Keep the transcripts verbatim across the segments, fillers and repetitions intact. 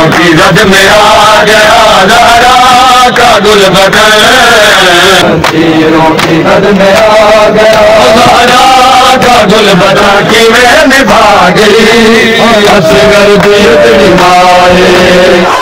की रद में आ गया ज़हरा का गुल बदन, तीरों की रद में आ गया ज़हरा का गुल बदन की मैं निभा गई असगर दिल माए।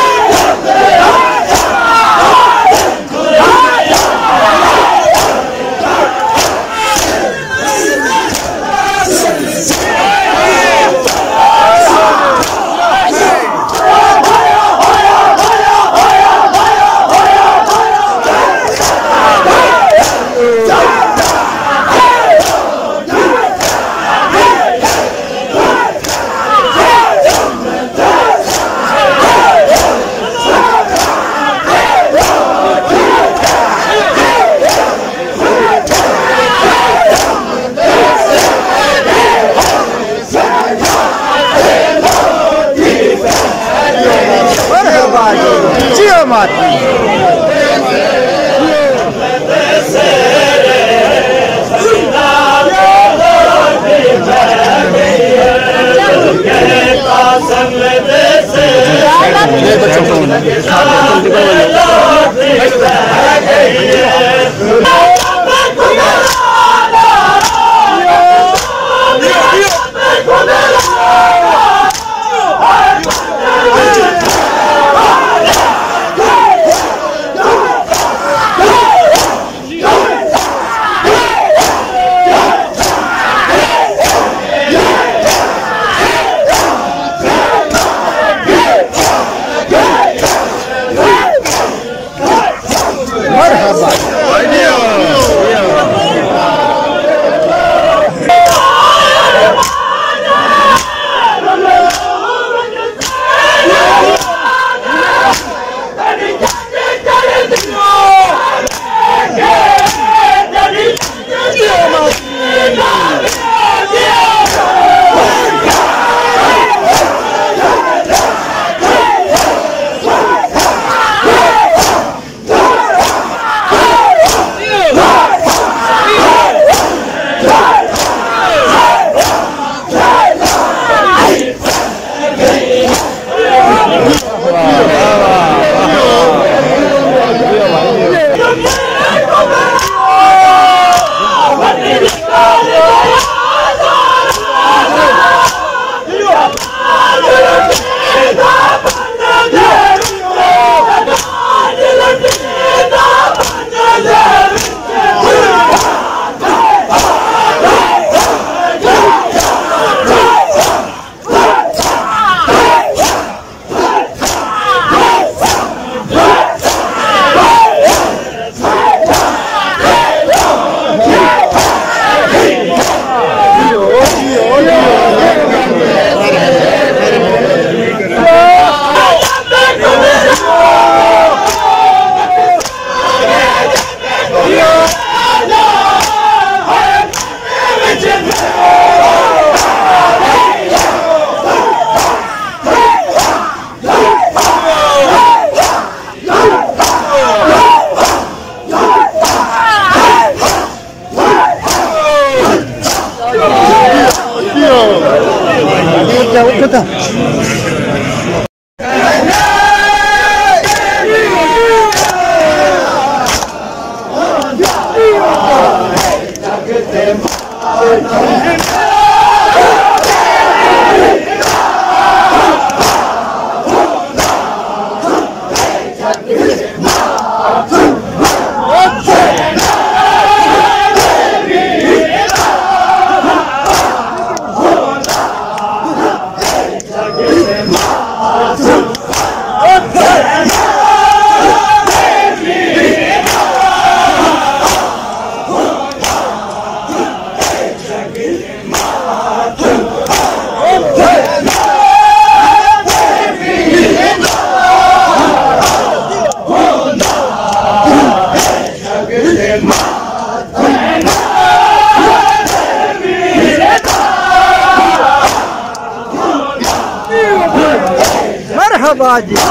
मरहबा जी।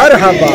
मरहबा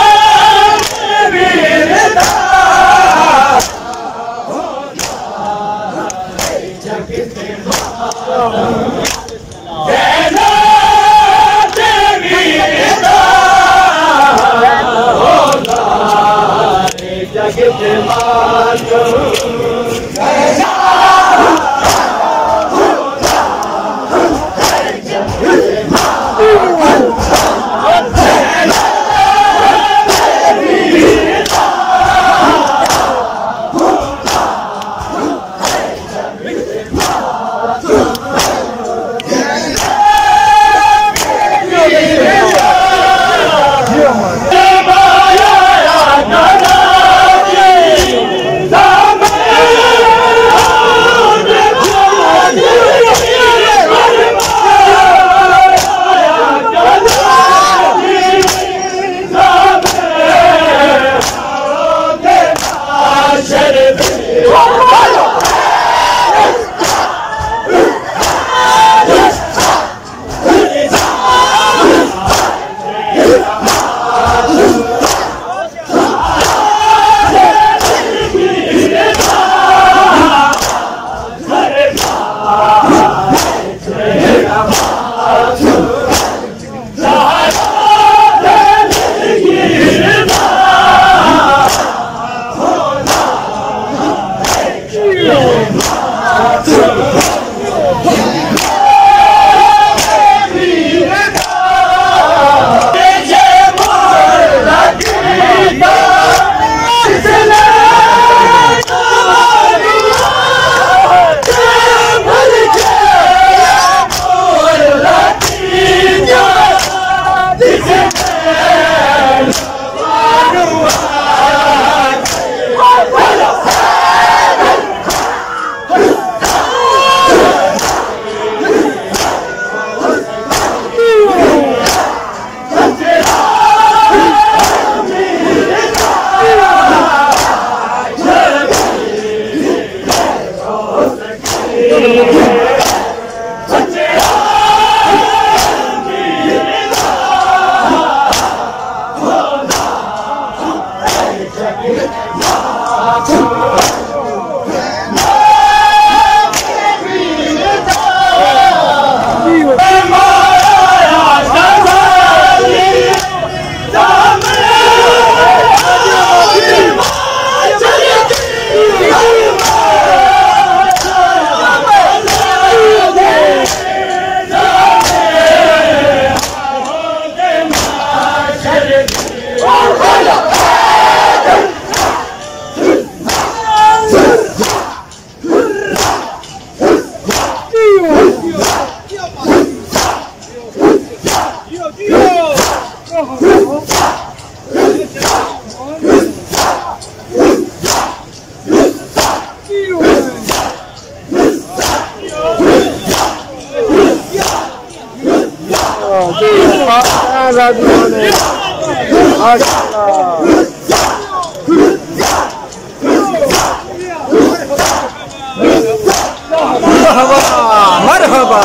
मरहबा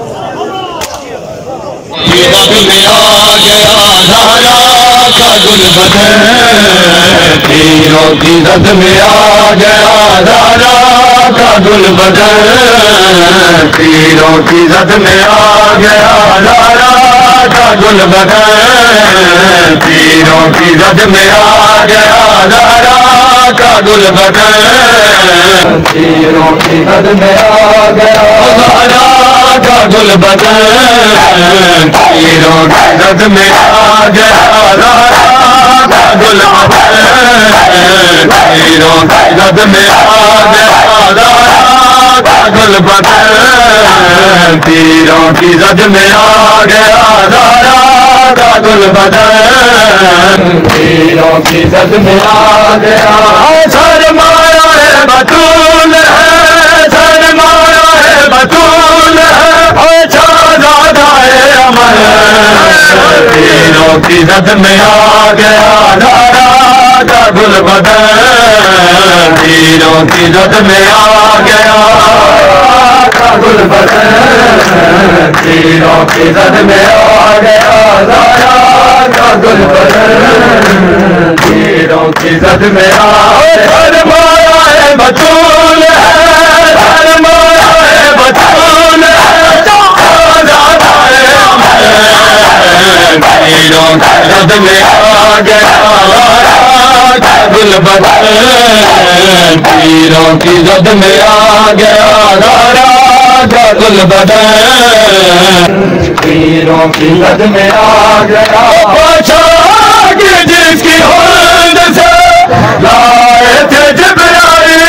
में आ गया धारा का गुल बदन, तीरों की रद में आ गया धारा का गुल बदन, तीरों की रद में आ गया धारा का गुल बदन, तीरों की रद में आ गया धारा का गुल बदन, तीरों की रद में आ गया धारा का गुल बदन, तीरों की रद में आ गया धारा का गुल बदन, तीरों की रद में आ गया धारा का गुल बदन, तीरों की रद में आ गया धारा का गुल बदन, तीरों की रद में आ गया सरमाया है बतूल है, सरमाया है बतूल है, शाहज़ादा है अमर, तीरों की रद में आ गया धारा का गुल बदन, तीरों की रद में आ गया का गुल बदन, तीरों की रद में आ गया धारा का गुल बदन तीरों की जद में आगे माया है बतूल है माया है बतूल तीरों की जद में आ गया गुल बदन तीरों की जद में आ गया गुल बदन तीरों की जद में आ गया पोशाक जिसकी होंद से लाए थे जिब्राइल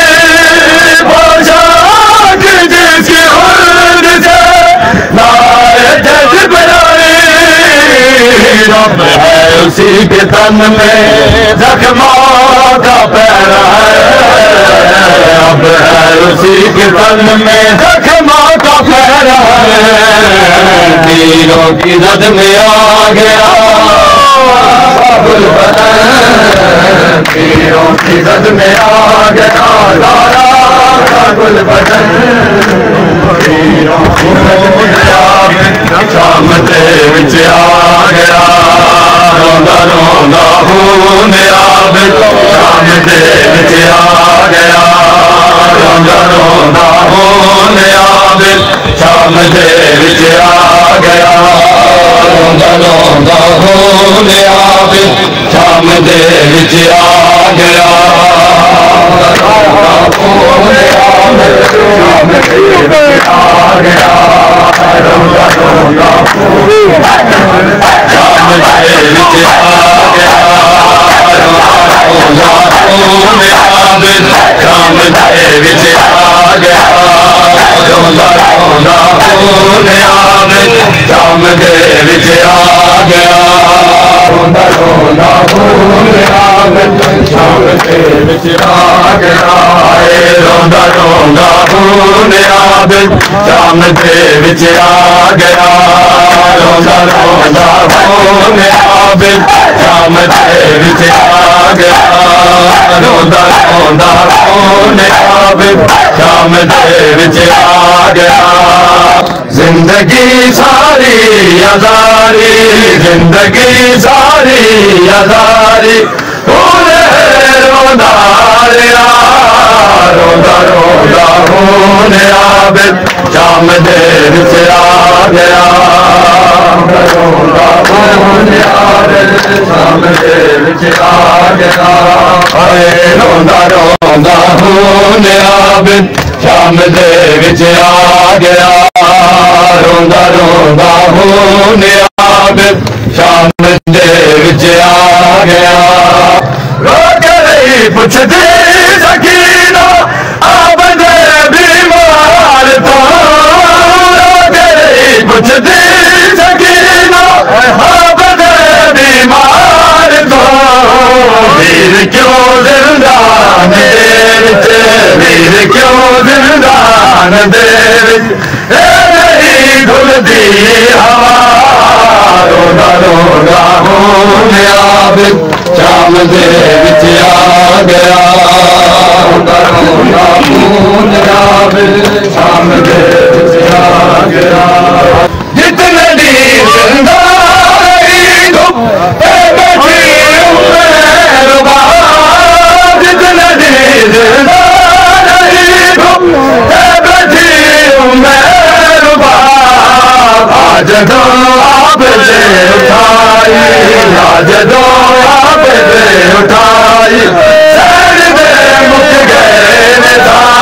पोशाक जिसकी होंद से लाए थे जिब्राइल रब है उसी के तन में जख्मों का पैरा है अब है उसी के तन में जख्मों का पैरा है तीरों की जद में आ गया गुल बदन तीरों की जद में आ गया लाला का गुल बदन तीरों की जद में आ गया शाम दे विच आ गया रोंदा रोंदा खून आब शाम दे विच आ गया रोंदा रोंदा खून आब शाम दे विच आ गया रोंदा रोंदा खून आब शाम दे विच आ गया खून आब शाम दे विच आ गया रोंदा रोंदा खून शाम दे विच आ गया रोंदा खून आब शाम दे विच आ गया रोंदा रोंदा खून आब शाम दे विच आ गया रोंदा रोंदा खून आब शाम दे विच आ गया रोंदा रोंदा खून आब शाम दे विच आ गया रोंदा रोंदा खून आब शाम दे विच आ गया रोंदा रोंदा खून आब शाम दे विच आ गया जिंदगी सारी आजारी जिंदगी सारी आजारी पूरे रोंदा रहा रोंदा रोंदा खून आब शाम दे विच आ गया रोंदा खून आब शाम दे विच आ गया रोंदा रोंदा खून आब शाम दे विच आ गया रोंदा रोंदा खून आब शाम दे विच आ गया रो के रही पुछदी सकीना आब दे बीमार तो रो के रही पुछदी सकीना आब दे बीमार तो वीर क्यों जिंदान दे विच वीर क्यों जिंदान दे विच नहीं घुलदी हवा रोंदा रोंदा खून आब शाम दे विच आ गया रोंदा रोंदा खून आब शाम दे विच आ गया जितने दी जिंदा रही धुप बैठी उम्र जितने दी जिंदा रही धुप बैठी उम्र आज दो आप दे उठाई आज दो आप दे उठाई सर दे मुक गए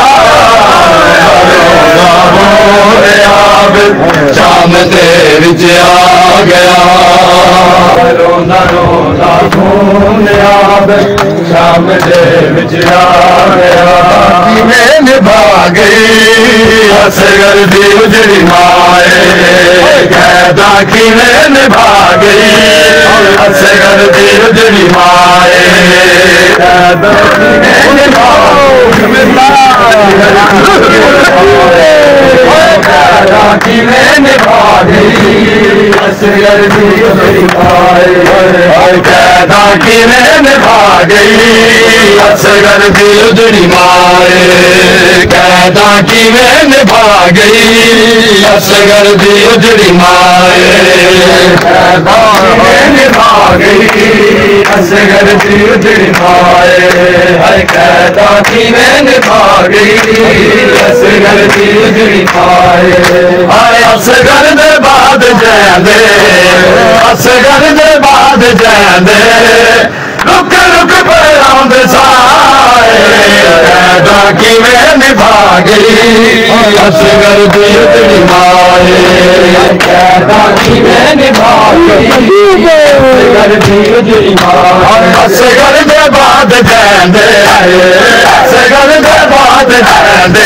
आब शाम दे विच आ गया रोंदा रोंदा खून आब शाम दे विच आ गया किवें निभा गई असगर दी उजड़ी माए कैदा किवें निभा गई असगर दी उजड़ी माए कैदा किवें निभा कैदा किवें निभा गई असगर दी उजड़ी माए कैदा किवें निभा गई असगर दी उजड़ी माए कैदा किवें निभा गई असगर दी उजड़ी माए कैदा किवें निभा गई असगर दी उजड़ी माए हर कहता कि मैं निभा गई असगर दी उजड़ी माए हाय असगर दे बाद जैंदे असगर दे बाद जैंदे रुक रुक पैरां दे साए कहता कि मैं निभा गई असगर दी उजड़ी माए कहता कि मैं निभा गई असगर दी उजड़ी माए असगर दे बाद जैंदे असगर दे बाद जैंदे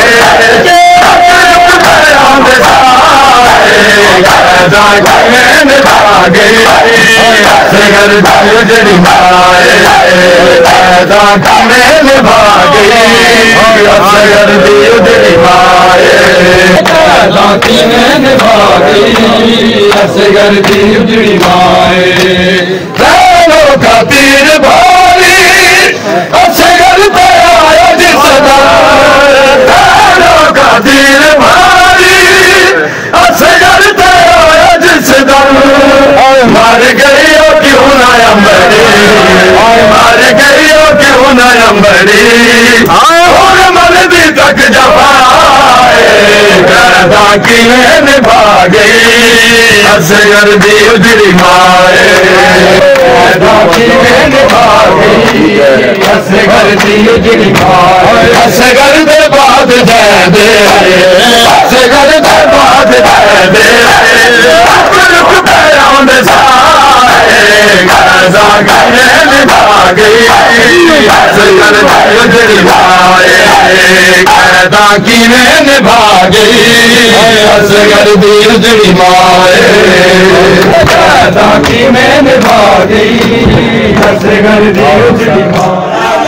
पैरां दे साए कहता कि मैं निभा गई असगर दी उजड़ी माए कहता कि मैं निभा गई असगर दी उजड़ी माए कहता कि मैं निभा गई असगर दी उजड़ी माए बैलों का तीर भारी असगर पे आया जिस दर बैलों का तीर भारी असगर पे आया जिस दर मर गई हो क्यों ना अंबरी मर गई हो क्यों ना अंबरी और मन भी तक जबाए कहता कि मैं निभा गई असगर दी उजड़ी माए कहता कि मैं निभा गई असगर दी उजड़ी माए असगर दे बाद जैंदे असगर दे बाद जैंदे रुक पैरां दे साए कहता कि मैं निभा गई असगर दी उजड़ी माए कहता कि मैं निभा गई असगर दी उजड़ी माए कहता कि मैं निभा गई असगर दी उजड़ी माए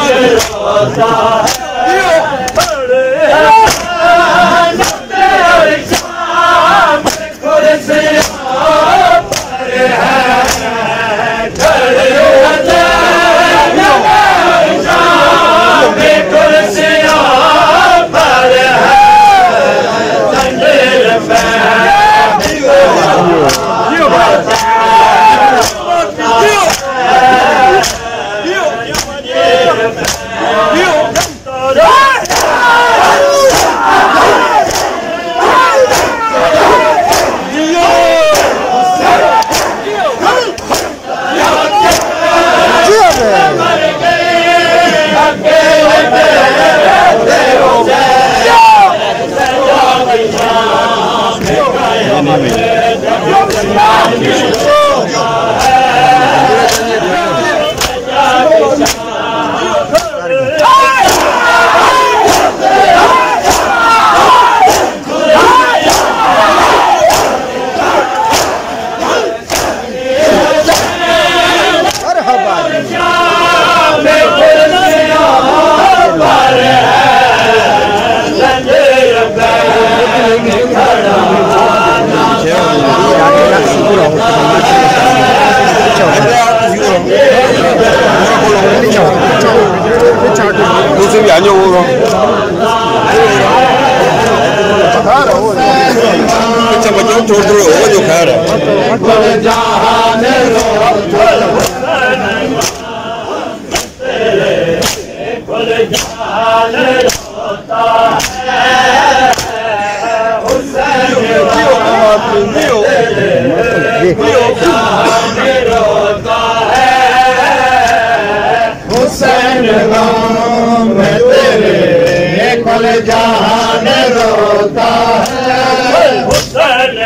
जहान रोता है हुसैन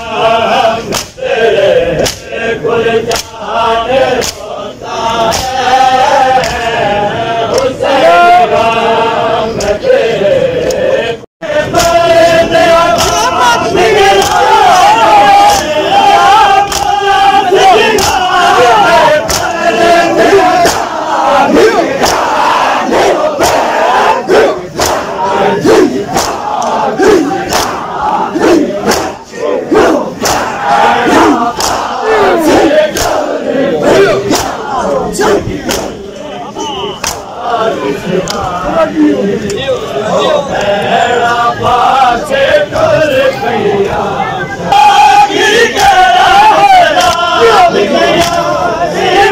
गम तेरे कुल जहान रोता है हुसैन गम तेरे Yeah.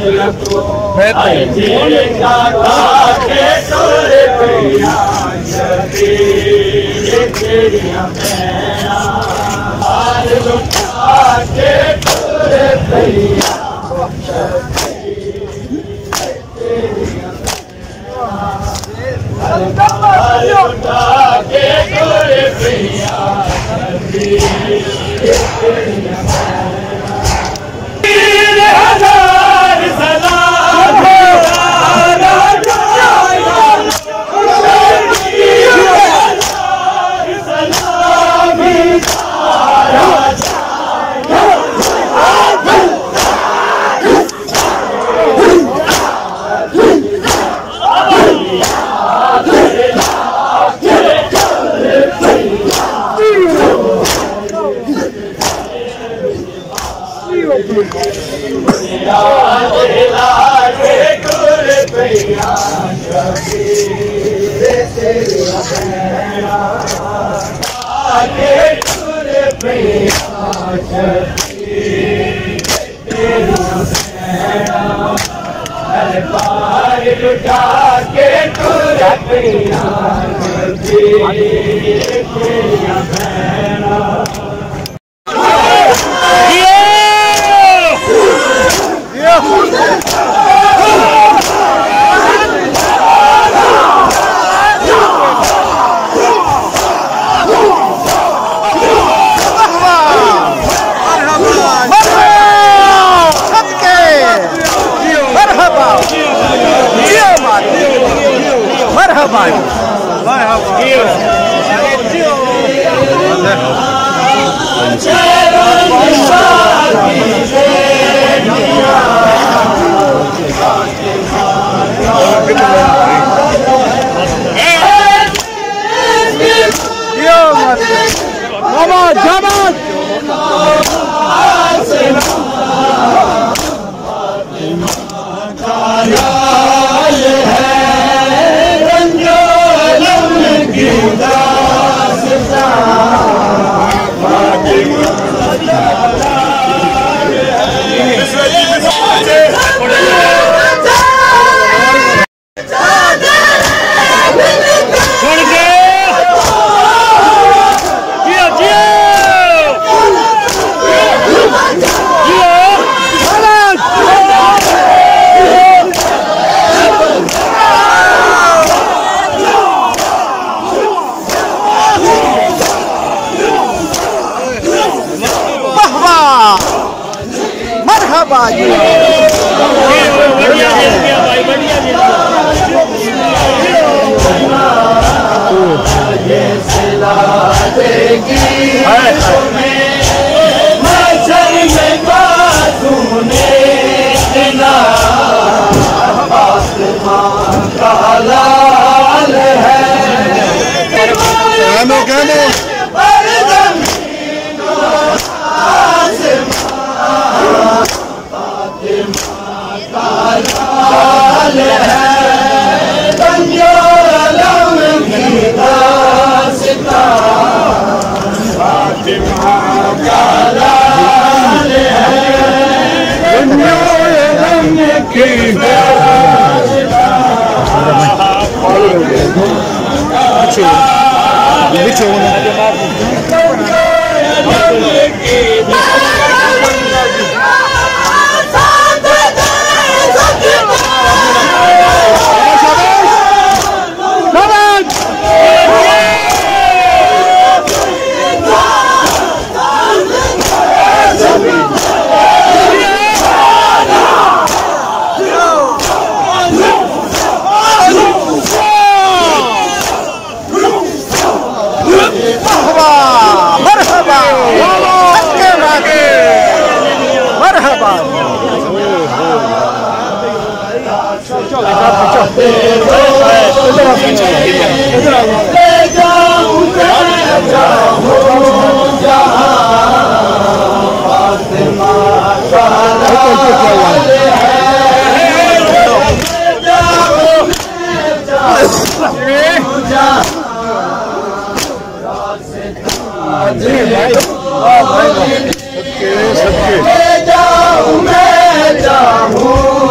जाऊं मैं जाऊं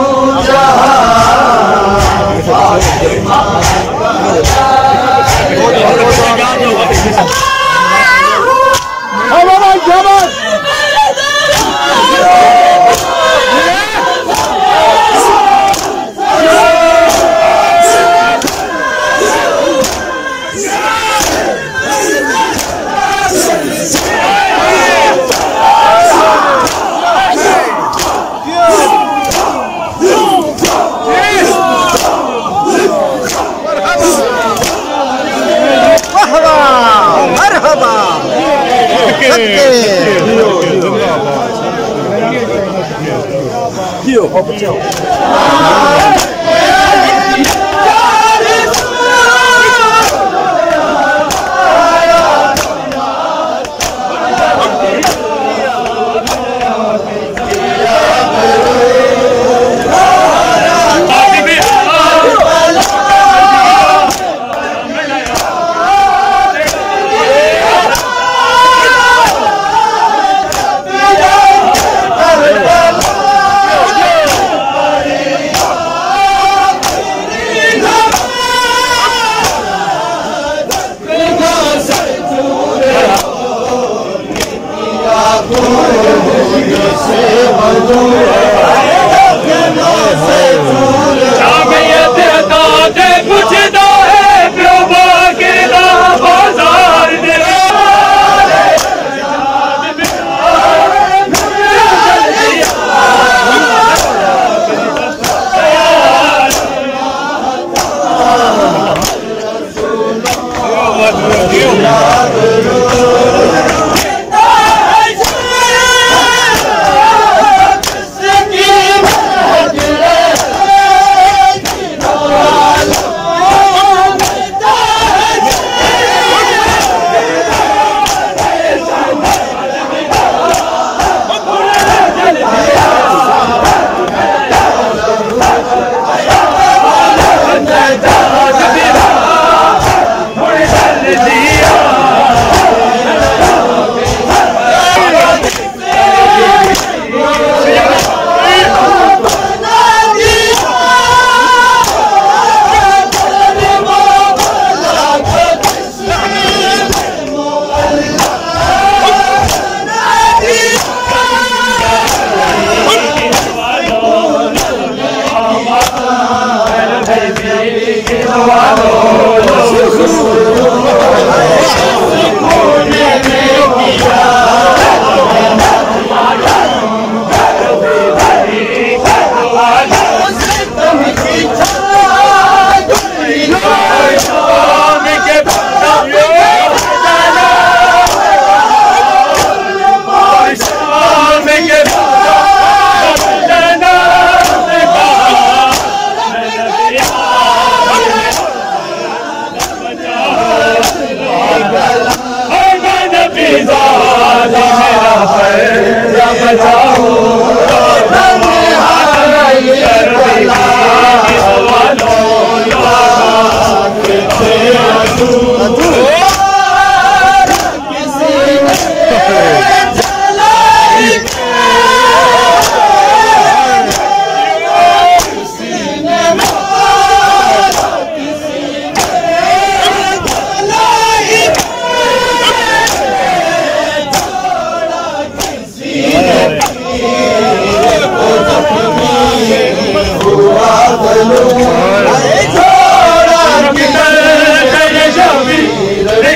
छोड़ा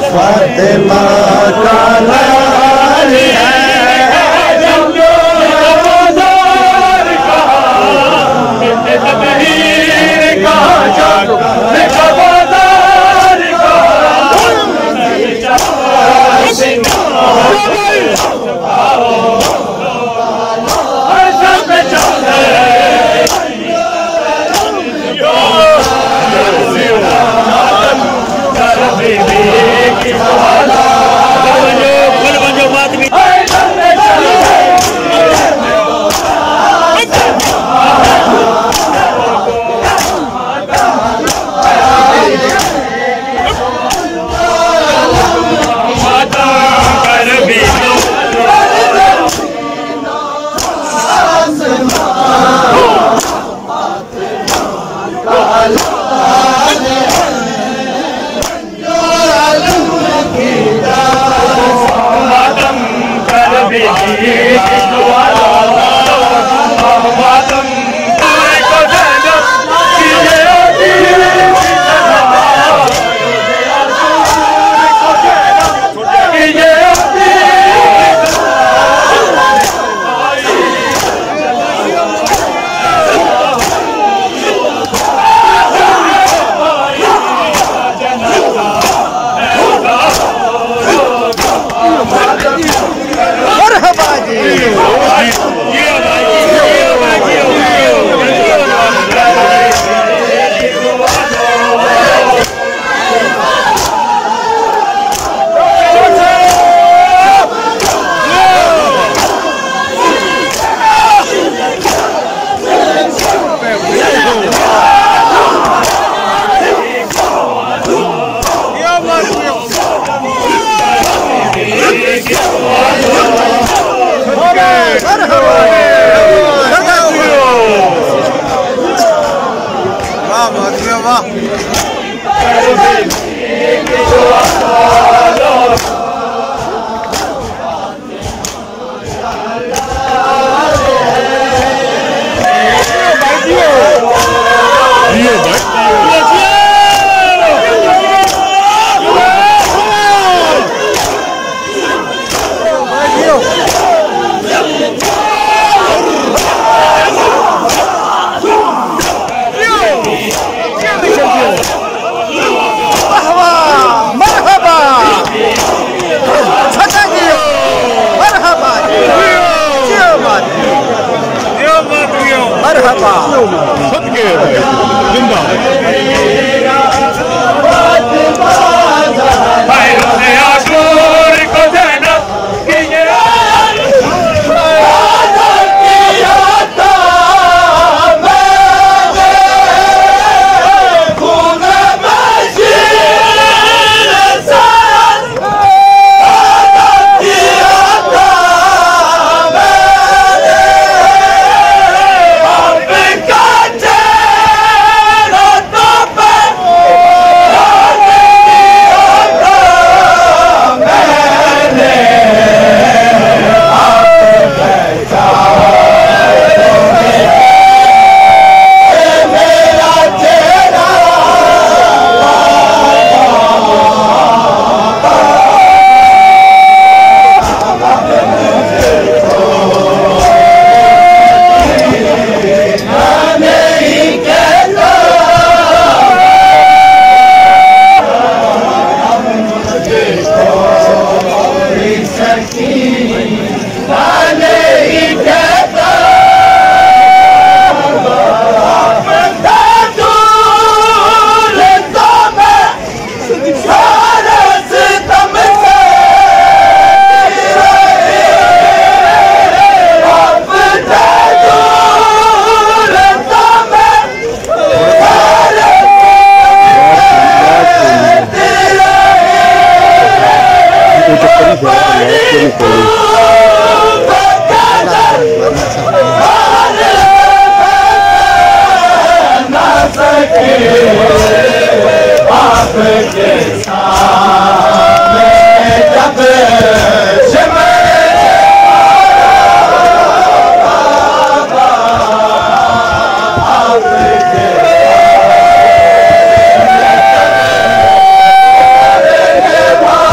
फातिमा का लाल है जंगो रोज़ार का तबहीर का जग बाजार का के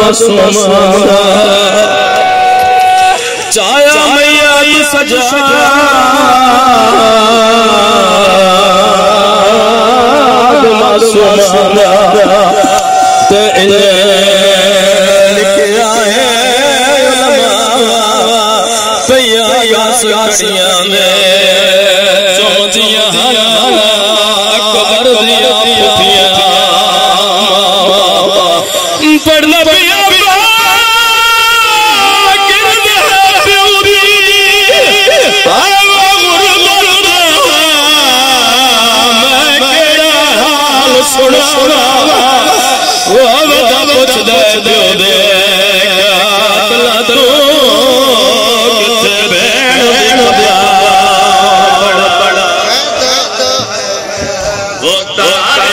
मासूमाना चाया मैया तू सजा मासूमाना ते लिखे आए पैया कड़ियां ने चुमदियां अकबर दिया पुठियां पढ़ना पिया सुन सुना वो बता पूछ दे दे दे कला दो किथे बैठ दिख दिया बड़ा बड़ा वो तारे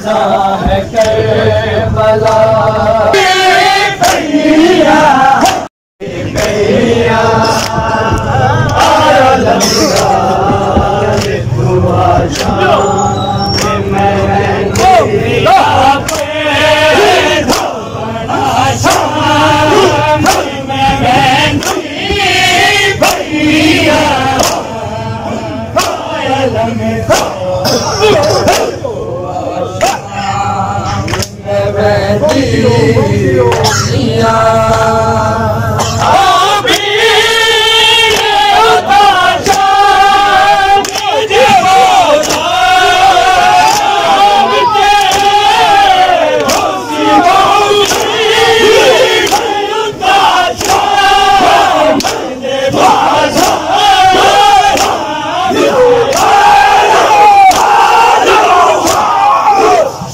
जैसा है करबला कहिया कहिया आया लंगा तू आशा मैं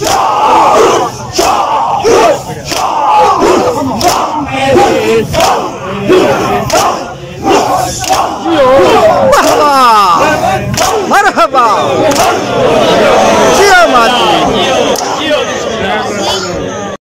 Go!